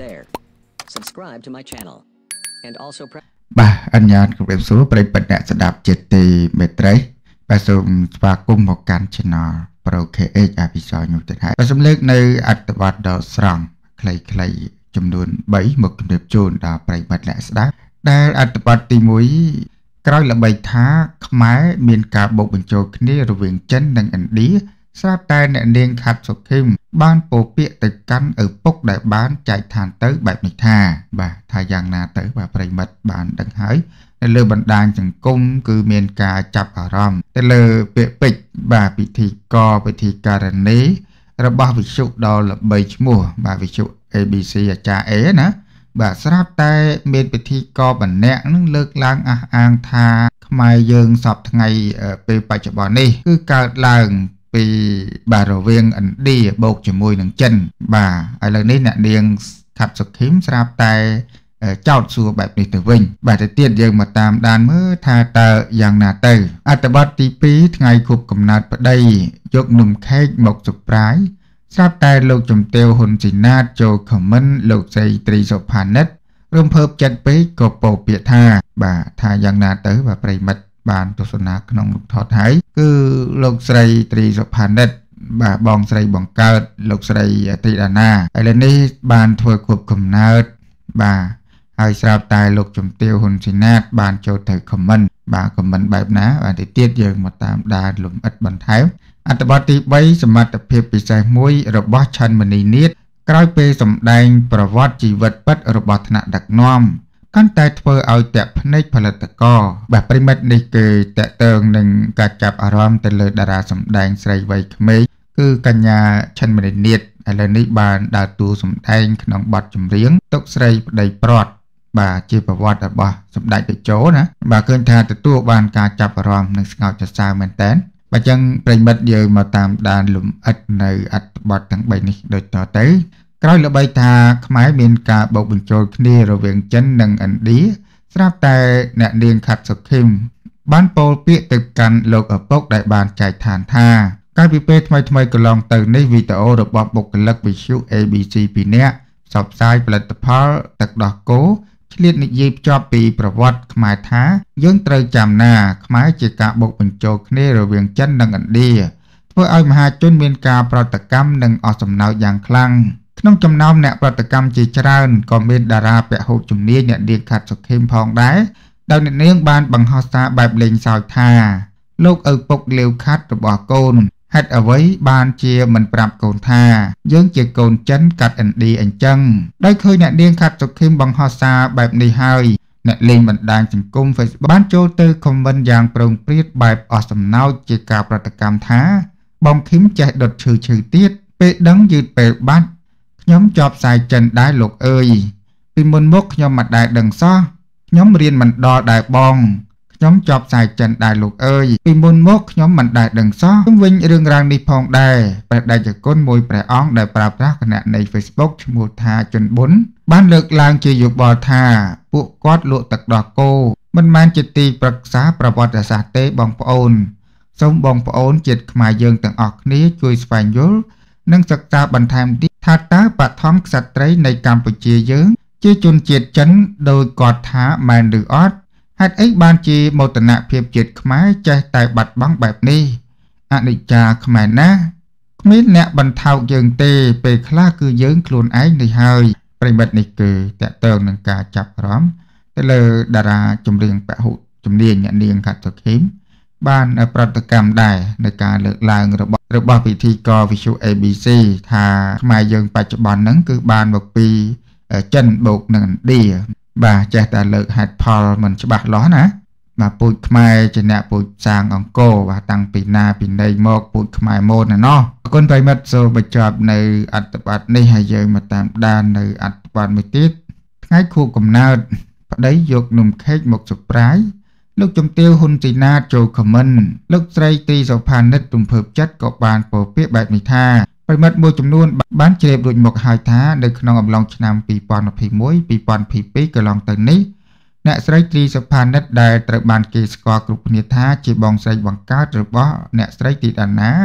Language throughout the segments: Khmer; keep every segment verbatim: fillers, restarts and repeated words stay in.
there. Subscribe to my channel and also press បាទអញ្ញាតគម្រាបសួរប្រិយមិត្តអ្នកស្ដាប់ជាទីមេត្រីបាទសូមស្វាគមន៍មកកាន់ Channel Pro ខេ អេច អភិសរនោះទៀតហើយបាទសូមលើកនៅអត្ថបទដ៏ស្រង់ខ្លីៗចំនួន3មកជម្រាបជូនដល់ប្រិយមិត្តអ្នកស្ដាប់ដែលអត្ថបទទី1ក្រោយល្បីថាខ្មែរមានការបូកបញ្ចូលគ្នារវាងចិននិងឥណ្ឌាស្រាប់តែអ្នកនាងខាត់សុខឹមបានពោលពាក្យទៅកាន់ឪពុកដែលបានចែកឋានទៅបែបនេះថាបាទថាយ៉ាងណាទៅបាទប្រិមិត្តបានដឹងហើយនៅលើបណ្ដាញសង្គមគឺមានការចាប់អារម្មណ៍ទៅលើពាក្យពេចន៍បាទពិធីករពិធីការនីរបស់វិទ្យុដ៏ល្បីឈ្មោះបាទវិទ្យុ A B C អាចារ្យ A ណាបាទស្រាប់តែមានពិធីកកម្នាក់នឹងលើកឡើងអះអាងថាខ្មែរយើងសពថ្ងៃពេលបច្ចុប្បន្ននេះគឺកើតឡើងពីបាទរវាងឥណ្ឌាបូកជាមួយនឹងចិនបាទឥឡូវនេះអ្នកនាងខាត់សុខឹមស្រាប់តែចោតសួរបែបនេះទៅវិញបាទទៅទៀតយើងមកតាមដានមើលថាតើយ៉ាងណាទៅអត្ថបទទី2ថ្ងៃខួបកំណើតប្តីយកនំខេកមកសុប្រាយស្រាប់តែលោកជំទាវហ៊ុនស៊ីណាតចូលខមមិនលោកស្រីត្រីសុផានិតរំភើបចិត្តពេកក៏ពោលពាក្យថាបាទថាយ៉ាងណាទៅបាទប្រិមិត្តបានទស្សនាក្នុងរូបថតហើយគឺលោកស្រីត្រីសុផានិតបាទបងស្រីបង្កើតលោកស្រីត្រីដាណាឥឡូវនេះបានធ្វើខួបកំណើតបាទហើយស្រាប់តែលោកជំទាវហ៊ុនស៊ីណាតបានចូលទៅខមមិនបាទខមមិនបែបណាបាទទៅទៀតយើងមកតាមដានលំអិតបន្ថែមអត្ថបទទី3សមត្ថភាពពិសេសមួយរបស់ឆាន់មនីនាថក្រោយពេលសម្ដែងប្រវត្តិជីវិតពិតរបស់ថ្នាក់ដឹកនាំកាន់តែធ្វើឲ្យតាក់ភ្នែកផលិតករបាទប្រិមិត្តនេះគឺតាក់ទងនឹងការចាប់អារម្មណ៍ទៅលើតារាសម្ដែងស្រីវ័យក្មេងគឺកញ្ញាឆាន់មនីនាថឥឡូវនេះបានដើរតួសម្ដែងក្នុងបទចម្រៀងទុកស្រីប្តីព្រាត់បាទជាប្រវត្តិរបស់សម្ដេចតេជោណាបាទឃើញថាទទួលបានការចាប់អារម្មណ៍និងស្ងើចសរសើរមែនតើបើចឹងប្រិមិត្តយើងមកតាមដានលំអិតនៅអត្ថបទទាំង3នេះដូចតទៅក្រោយល្បីថាខ្មែរមានការបូកបញ្ចូលគ្នារវាងចិននិងឥណ្ឌាស្រាប់តែអ្នកនាងខាត់សុខឹមបានពោលពាក្យទៅកាន់លោកឪពុកដែលបានចែកឋានថាកាលពីពេលថ្មីថ្មីកន្លងទៅនេះវីដេអូរបស់បុគ្គលិកវិទ្យុ A B C ពីរនាក់ផ្សព្វផ្សាយផលិតផលទឹកដោះគោឆ្លៀតនិយាយភ្ជាប់ពីប្រវត្តិខ្មែរថាយើងត្រូវចាំណាខ្មែរជាការបូកបញ្ចូលគ្នារវាងចិននិងឥណ្ឌាធ្វើឲ្យមហាជនមានការប្រតិកម្មនិងអស់សំណើចយ៉ាងខ្លាំងក្នុងចំណោមអ្នកប្រតិកម្មជាច្រើនក៏មានតារាពហុជំនាញអ្នកនាងខាត់សុខឹមផងដែរដោយអ្នកនាងបានបង្ហោះសារបែបលេងសើចថាលោកឪពុកលាវខាត់របស់កូនហេតុអ្វីបានជាមិនប្រាប់កូនថាយើងជាកូនចិនកាត់ឥណ្ឌាអញ្ចឹងដោយឃើញអ្នកនាងខាត់សុខឹមបង្ហោះសារបែបនេះហើយអ្នកលេងបណ្ដាញសង្គម Facebook បានចូលទៅខមមិនយ៉ាងប្រងព្រាតបែបអស់សំណើចជាការប្រតិកម្មថាបងឃឹមចេះដុតឈឺឈឺទៀតពេលដឹងយឺតពេលបាត់ខ្ញុំជាប់ផ្សាយចិនដែរលោកអើយពីមុនមកខ្ញុំមិនដែលដឹងសោះខ្ញុំរៀនមិនដល់ដែរបងខ្ញុំជាប់ផ្សាយចិនដែរលោកអើយពីមុនមកខ្ញុំមិនដែលដឹងសោះខ្ញុំវិញរឿងរ៉ាវនេះផងដែរព្រះតេជគុណមួយព្រះអង្គដែលប្រើប្រាស់គណនី Facebook ឈ្មោះថាជុនប៊ុនបានលើកឡើងជាយោបល់ថាពួកគាត់លក់ទឹកដោះគោមិនមែនជាទីប្រឹក្សាប្រវត្តិសាស្ត្រទេបងប្អូនសូមបងប្អូនជាតិខ្មែរយើងទាំងអស់គ្នាជួយស្វែងយល់និងសិក្សាបន្ថែមទៀតថាតើបឋមក្សត្រីនៃកម្ពុជាយើងជាជនជាតិចិនដោយគាត់ថាមែនឬអត់ហេតុអីបានជាមោទនភាពជាតិខ្មែរចេះតែបាត់បង់បែបនេះអនិច្ចាខ្មែរណាគ្មានអ្នកបន្ថោកយើងទេពេលខ្លះគឺយើងខ្លួនឯងនេះហើយប្រិមិត្តនេះគឺតកតងនឹងការចាប់អារម្មណ៍ទៅលើតារាចម្រៀងពហុជំនាញអ្នកនាងខាត់សុខឹមបានប្រតិកម្មដែរในការលើកឡើងរបស់របស់ពិធីករវិទ្យុ A B C ថាខ្មែរយើងបច្ចុប្បន្នហ្នឹងគឺបានមកពីចិនបូកនឹងឥណ្ឌាបាទចេះតែលើកហេតុផលមិនច្បាស់លាស់ណាបាទពូជខ្មែរជាអ្នកពូជសាងអង្គរបាទតាំងពីណាពីណីមកពូជខ្មែរម៉ូនណាណោះអរគុណប្រិមិត្តសូមបញ្ចប់នៅអត្ថបទនេះហើយយើងមកតាមដាននៅអត្ថបទមួយទៀតថ្ងៃខួបកំណើតប្តីយកនំខេកមកសុប្រាយលោកជំទាវហ៊ុនស៊ីណាតចូលខមមិនលោកស្រីទីសុផានិតរំភើបចិត្តក៏បានពោលពាក្យបែបនេះថាប្រិមិត្តមួយចំនួនបានជ្រាបរួចមកហើយថានៅក្នុងអំឡុងឆ្នាំពីរពាន់ยี่สิบเอ็ด ពីរពាន់ยี่สิบสองកន្លងទៅនេះអ្នកស្រីទីសុផានិតដែលត្រូវបានគេស្គាល់គ្រប់គ្នាថាជាបងស្រីបង្កើតរបស់អ្នកស្រីទីដាណា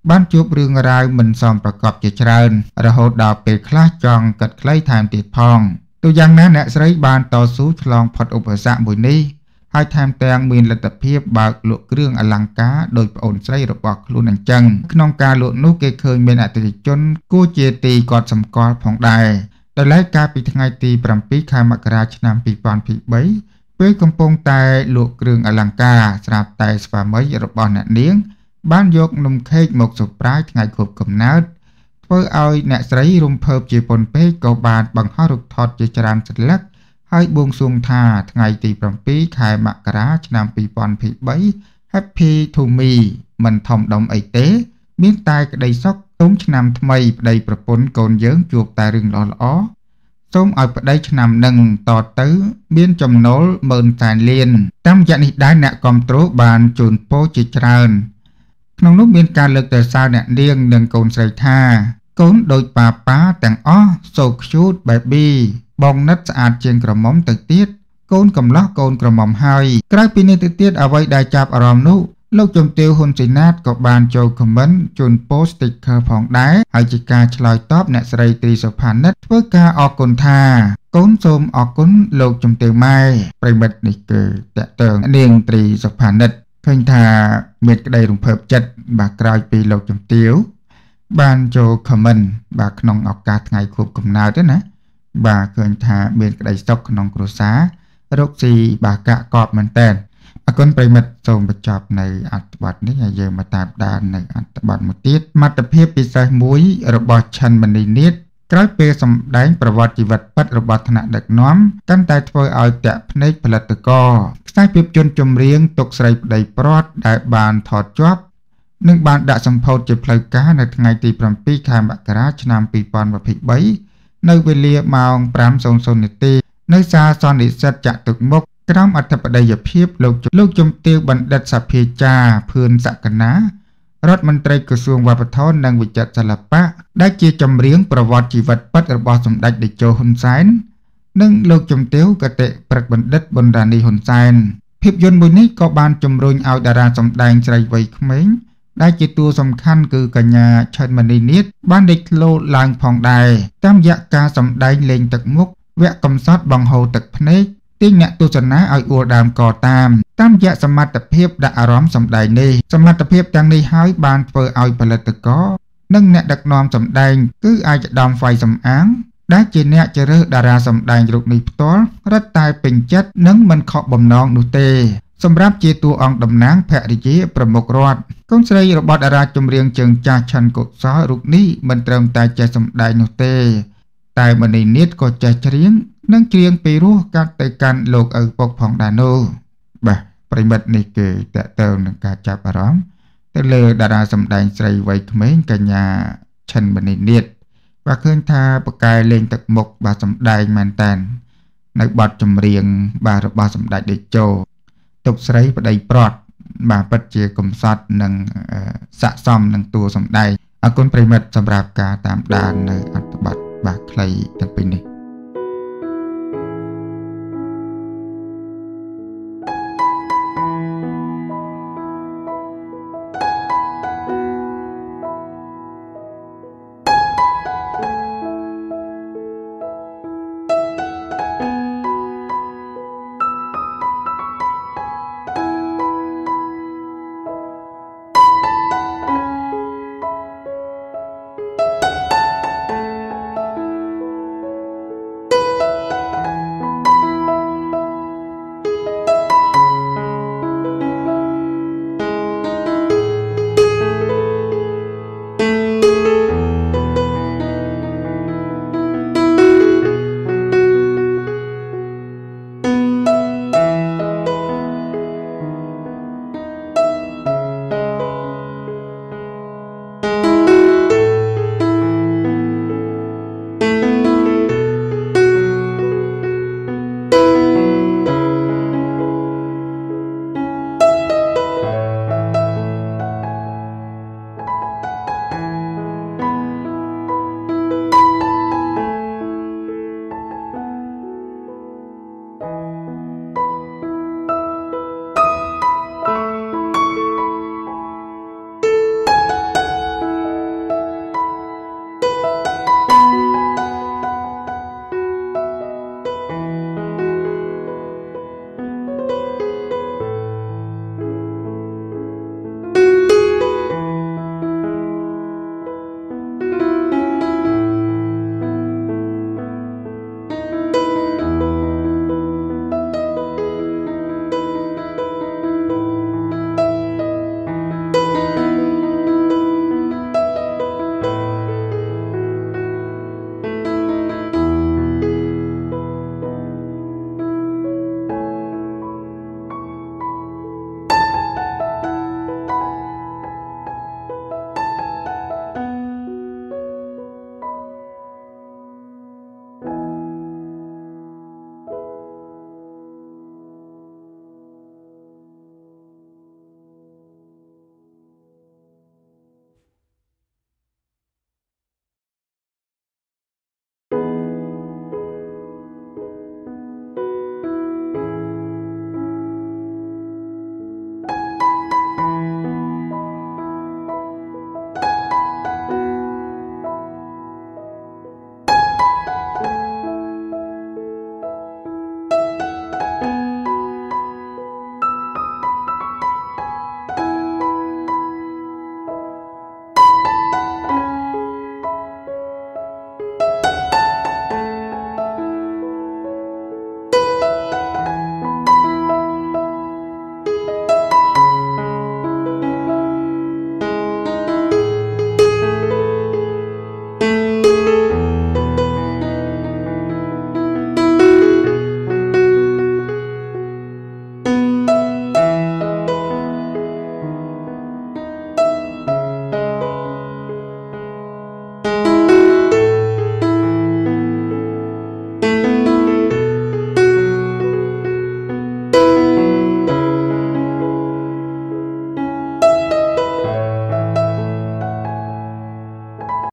បានជួបរឿងរ៉ាវមិនសមប្រកបជាច្រើនរហូតដល់ពេលខ្លះចង់កាត់ខ្លីថែមទៀតផងទូយ៉ាងណាអ្នកស្រីបានតស៊ូឆ្លងផុតឧបសគ្គមួយនេះហើយថែមទាំងមានលទ្ធភាពបើកលក់គ្រឿងអលង្ការដោយប្អូនស្រីរបស់ខ្លួនអញ្ចឹងក្នុងការលក់នោះគេឃើញមានអតិថិជនគួរជាទីកត់សម្គាល់ផងដែរដោយឡែកកាលពីថ្ងៃទី7ខែមករាឆ្នាំពីរពាន់ยี่สิบสามពេលកំពុងតែលក់គ្រឿងអលង្ការស្រាប់តែស្វាមីរបស់អ្នកនាងបានយកនំខេកមកសូប្រាយថ្ងៃខួបកំណើតធ្វើឲ្យអ្នកស្រីរំភើបជាពន់ពេកក៏បានបង្ហោះរូបថតជាច្រើនសន្លឹកហើយបួងសួងថាថ្ងៃទី7ខែមករាឆ្នាំពីរពាន់ยี่สิบสาม Happy to me មិនធំដុំអីទេមានតែក្តីសុខសូមឆ្នាំថ្មីប្តីប្រពន្ធកូនយើងជួបតែរឿងល្អៗសូមឲ្យប្តីឆ្នាំនឹងតទៅមានចំណូលម៉ឺនសែនលានតាមរយៈនេះដែរអ្នកគាំទ្របានជូនពរជាច្រើនក្នុងនោះមានការលើកទៅសើអ្នកនាងនិងកូនស្រីថាកូនដូចប៉ាប៉ាទាំងអស់ so cute baby បងនិតស្អាតជាងក្រមុំទៅទៀតកូនកំឡោះកូនក្រមុំហើយក្រៅពីនេះទៅទៀតអ្វីដែលចាប់អារម្មណ៍នោះលោកជំទាវហ៊ុនសីណាតក៏បានចូល comment ជូន post sticker ផងដែរហើយជាការឆ្លើយតបអ្នកស្រីត្រីសុផានិតធ្វើការអរគុណថាកូនសូមអរគុណលោកជំទាវម៉ែប្រិមិត្តនេះគឺតកតើនាងត្រីសុផានិតឃើញថាមានក្តីរំភើបចិត្តបាទក្រោយពីលោកជំទាវបានចូល comment បាទក្នុងឱកាសថ្ងៃខួបកំណើតណាបាទឃើញថាមានក្តីសុខក្នុងគ្រួសាររកស៊ីបាទកាក់កបមែនតើអរគុណប្រិមិត្តសូមបញ្ចប់នៅអត្ថបទនេះហើយយើងមកតាមដាននៅអត្ថបទមួយទៀតមិត្តភាពពិសេសមួយរបស់ឆិនមនីនាថក្រោយពេលសម្ដែងប្រវត្តិជីវិតពិតរបស់ថ្នាក់ដឹកនាំកាន់តែធ្វើឲ្យតាក់ភ្នែកផលិតករខ្សែភាពយន្តចម្រៀងទុកស្រីប្តីព្រាត់ដែលបានថតជាប់និងបានដាក់សម្ពោធជាផ្លូវការនៅថ្ងៃទី7ខែមករាឆ្នាំពីរពាន់ยี่สิบสามនៅវេលាម៉ោង ប្រាំសិបនាទីនៅសាលសន្និសីទចតុមុខក្រោមអធិបតីភាពលោកលោកជំទាវបណ្ឌិតសភាចាភឿនសក្កណារដ្ឋមន្ត្រីក្រសួងវប្បធម៌និងវិចិត្រសិល្បៈដែលជាចម្រៀងប្រវត្តិជីវិតពិតរបស់សម្ដេចតេជោហ៊ុនសែននិងលោកជំទាវគតិព្រឹទ្ធបណ្ឌិតប៊ុនរ៉ានីហ៊ុនសែនភាពយន្តមួយនេះក៏បានជំរុញឲ្យតារាសម្ដែងស្រីវ័យក្មេងដែលជាតួសំខាន់គឺកញ្ញាឆិនមនីនាថបានលេចធ្លោឡើងផងដែរតាមរយៈការសម្ដែងលេងទឹកមុខវគ្គកំសត់បង្ហូរទឹកភ្នែកទាញអ្នកទស្សនាឲ្យអួលដើមកតាមតាមរយៈសមត្ថភាពដាក់អារម្មណ៍សម្ដែងនេះសមត្ថភាពទាំងនេះហើយបានធ្វើឲ្យផលិតករនិងអ្នកដឹកនាំសម្ដែងគឺអាចដំហ្វៃសំអាងដែលជាអ្នកជ្រើសរើសតារាសម្ដែងរូបនេះផ្ទាល់រត់តែពេញចិត្តនិងមិនខកបំណងនោះទេសម្រាប់ជាតួអង្គតំណាងភរិយាប្រមុខរដ្ឋកូនស្រីរបស់តារាចម្រៀងជើងចាស់ឆាន់កុសលរូបនេះមិនត្រឹមតែចេះសម្ដែងនោះទេតែមនីនាថក៏ចេះច្រៀងនិងច្រៀងពីរោះកាត់ទៅកាន់លោកឪពុកផងដែរនោះបាទប្រិមិត្តនេះគឺតកតើនឹងការចាប់អារម្មណ៍ទៅលើតារាសម្ដែងស្រីវ័យក្មេងកញ្ញាឆិនមនីនាថបាទឃើញថាបកែលេងទឹកមុខបាទសម្ដែងមែនតាននៅបទចម្រៀងបាទរបស់សម្ដេចតេជោទុកស្រីប្តីព្រាត់បាទពិតជាកំសត់និងស័ក្តិសមនឹងតួសម្ដែងអរគុណប្រិមិត្តសម្រាប់ការតាមដាននៅអត្ថបទបាទខ្លីទាំងពីរនេះ